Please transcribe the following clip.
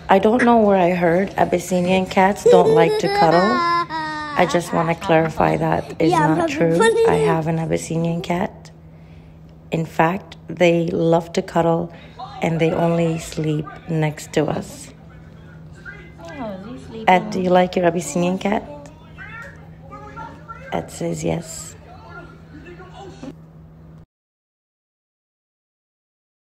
I don't know where I heard Abyssinian cats don't like to cuddle. I just want to clarify that is not true. I have an Abyssinian cat. In fact, they love to cuddle and they only sleep next to us. Ed, do you like your Abyssinian cat? Ed says yes.